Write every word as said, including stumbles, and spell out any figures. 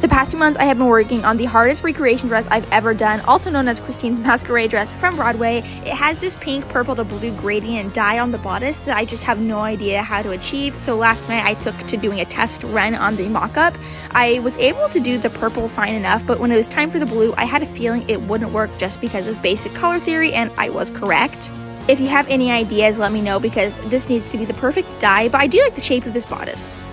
The past few months I have been working on the hardest recreation dress I've ever done, also known as Christine's Masquerade dress from Broadway. It has this pink, purple to blue gradient dye on the bodice that I just have no idea how to achieve. So last night I took to doing a test run on the mock-up. I was able to do the purple fine enough, but when it was time for the blue, I had a feeling it wouldn't work just because of basic color theory, and I was correct. If you have any ideas, let me know because this needs to be the perfect dye, but I do like the shape of this bodice.